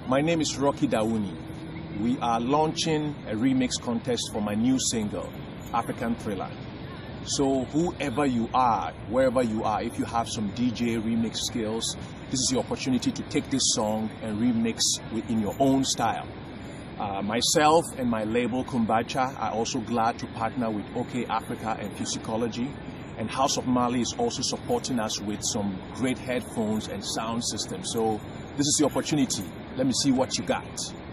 My name is Rocky Dawuni. We are launching a remix contest for my new single, African Thriller. So whoever you are, wherever you are, if you have some DJ remix skills, this is your opportunity to take this song and remix in your own style. Myself and my label Kumbacha are also glad to partner with OK Africa and Musicology, and House of Mali is also supporting us with some great headphones and sound systems. So this is the opportunity. Let me see what you got.